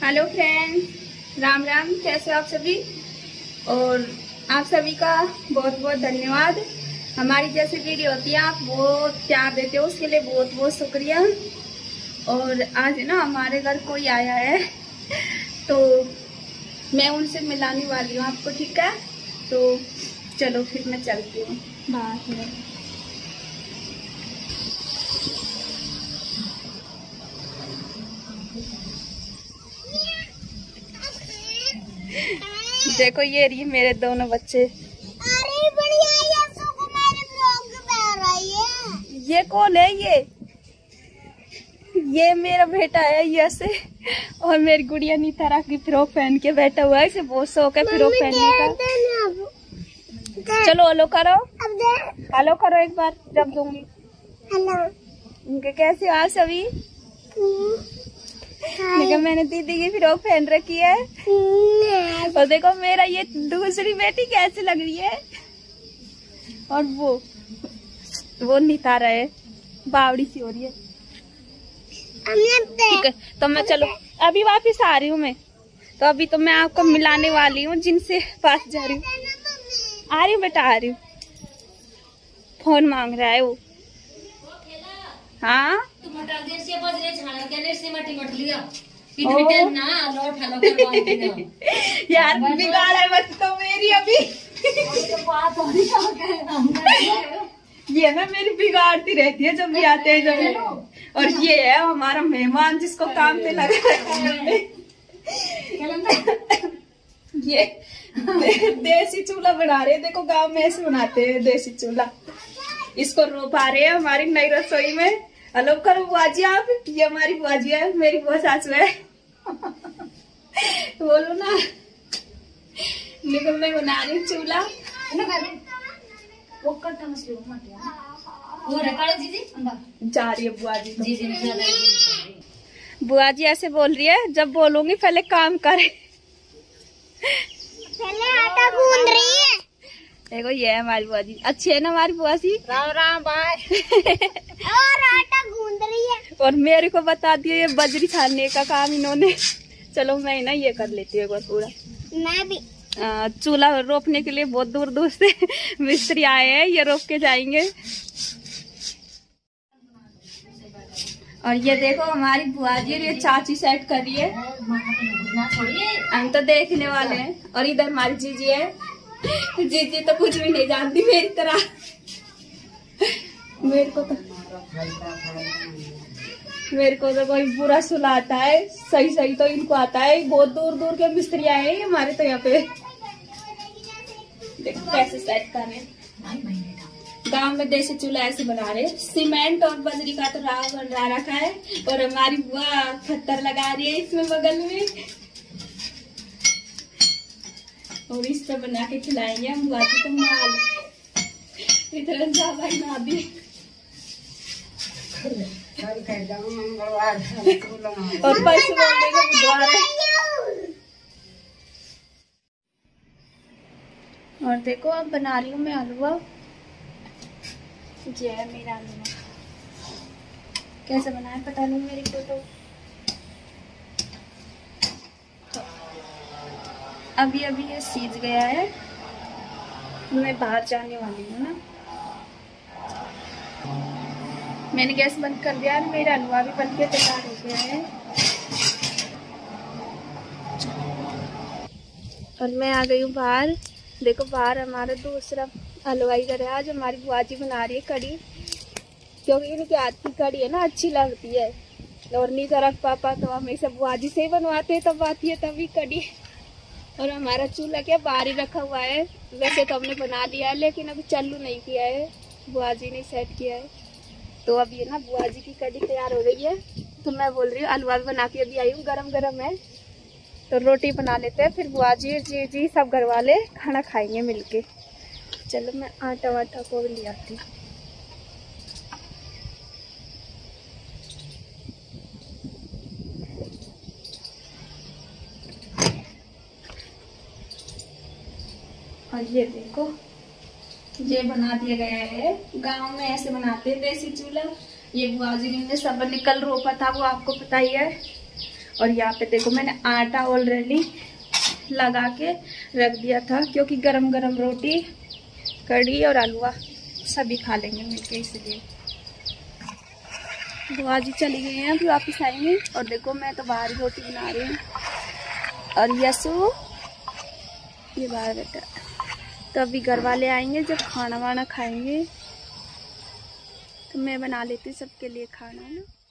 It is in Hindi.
Hello friends, Ram Ram. कैसे हो आप सभी? और आप सभी का बहुत बहुत धन्यवाद। हमारी जैसी वीडियो होती है आप बहुत प्यार देते हो, उसके लिए बहुत बहुत शुक्रिया। और आज ना हमारे घर कोई आया है तो मैं उनसे मिलाने वाली हूँ आपको, ठीक है? तो चलो फिर मैं चलती हूँ बाहर। देखो ये रही मेरे दोनों बच्चे। अरे बढ़िया, ये सुकुमारी फ्रॉक पहन रही है। ये कौन है? ये मेरा बेटा है यसे, और मेरी गुड़िया नीतारा की फ्रॉक पहन के बैठा हुआ है। इसे बहुत शौक है फ्रॉक पहनने का। चलो हेलो करो, हेलो करो एक बार जब दूंगी। हेलो, उनके कैसे हो आप सभी? देखो मैंने दीदी की फ्रॉक पहन रखी है। और देखो मेरा ये दूसरी बेटी कैसे लग रही है। और वो नितारा है, बावड़ी सी हो रही है। ठीक है, तो मैं चलो अभी वापिस आ रही हूँ मैं। तो अभी तो मैं आपको मिलाने वाली हूँ जिनसे पास जा रही हूँ। आ रही हूँ बेटा, आ रही हूँ। फोन मांग रहा है वो। हाँ यार बिगाड़ है बस तो मेरी अभी। ये ना मेरी बिगाड़ती रहती है जब भी आते हैं जब। और ये है हमारा मेहमान जिसको काम पे लगा है। ये देसी चूल्हा बना रहे हैं। देखो गांव में ऐसे बनाते हैं देसी चूल्हा। इसको रोपा रहे हैं हमारी नई रसोई में। हेलो करो बुआ जी आप। ये हमारी बुआ जी है, मेरी बुआ सासू है। बोलो ना। देखो मैं बना रही हूँ चूल्हा। जा रही है बुआ जी। बुआ जी ऐसे बोल रही है, जब बोलूंगी पहले काम करे। पहले आटा गूंद रही है। देखो ये है हमारी बुआ जी। अच्छी है ना हमारी बुआ जी? राम राम भाई। और आटा गूंद रही है। और मेरे को बता दिया ये बजरी छानने का काम इन्होंने। चलो मैं ना ये कर लेती हूँ एक बार पूरा। मैं भी। चूल्हा रोपने के लिए बहुत दूर दूर से मिस्त्री आए हैं, ये रोप के जाएंगे। और ये देखो हमारी बुआ जी ये चाची सेट कर रही है। हम तो देखने वाले हैं। और इधर हमारी जीजी है। जीजी तो कुछ भी नहीं जानती मेरी तरह। मेरे को तो कोई बुरा सुलाता है, सही सही तो इनको आता है। बहुत दूर दूर के मिस्त्री आए हैं हमारे तो यहाँ पे। देखो कैसे सेट कर रहे हैं। गांव में देसी चूल्हा ऐसे बना रहे। सीमेंट और बजरी का तो राव बना रखा है। और हमारी बुआ पत्थर लगा रही है इसमें बगल में। और इस पर बना के खिलाएंगे हम बुआ जी को। माल इतना ज्यादा ही ना दी। और परसों बोलेगा बुधवार। और देखो अब बना रही हूँ मैं हलवा। ये है मेरा हलवा। कैसे बनाया पता नहीं मेरी को तो। अभी अभी ये सीज गया है। मैं बाहर जाने वाली हूँ ना। मैंने गैस बंद कर दिया। मेरा हलवा भी बन के तैयार हो गया है। और मैं आ गई हूँ बाहर। देखो बाहर हमारा दूसरा हलवाई घर है। आज हमारी बुआ जी बना रही है कड़ी, क्योंकि इनके हाथ की कड़ी है ना अच्छी लगती है। और नहीं तरफ पापा तो हमेशा बुआ जी से ही बनवाते हैं, तब आती है तभी कड़ी। और हमारा चूल्हा क्या बाहर ही रखा हुआ है। वैसे तो हमने बना लिया है लेकिन अभी चालू नहीं किया है, बुआ जी ने सेट किया है। तो अब ये ना बुआ जी की कड़ी तैयार हो गई है। तो मैं बोल रही हूँ हलवा भी बना के अभी आई हूँ, गरम गरम है। तो रोटी बना लेते हैं, फिर बुआ जी जी सब घर वाले खाना खाएंगे मिलके। चलो मैं आटा वाटा को ले आती हूँ। और ये देखो ये बना दिया गया है। गांव में ऐसे बनाते हैं देसी चूल्हा। ये बुआ जी ने सब निकल रोपा था, वो आपको पता ही है। और यहाँ पे देखो मैंने आटा ऑलरेडी लगा के रख दिया था, क्योंकि गरम गरम रोटी, कढ़ी और हलवा सभी खा लेंगे मिलके, इसलिए। बुआ जी चली गई हैं, अभी वापस आएंगे। और देखो मैं तो बाहर रोटी बना रही हूँ, और यसु ये बाहर बैठा। तो अभी घर वाले आएंगे जब खाना वाना खाएंगे, तो मैं बना लेती हूँ सबके लिए खाना ना।